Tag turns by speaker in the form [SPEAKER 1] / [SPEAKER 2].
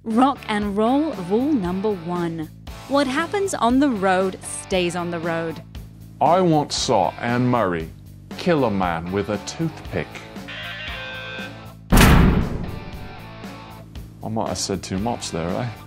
[SPEAKER 1] Rock and roll rule number 1. What happens on the road stays on the road.
[SPEAKER 2] I once saw Anne Murray kill a man with a toothpick. I might have said too much there, eh?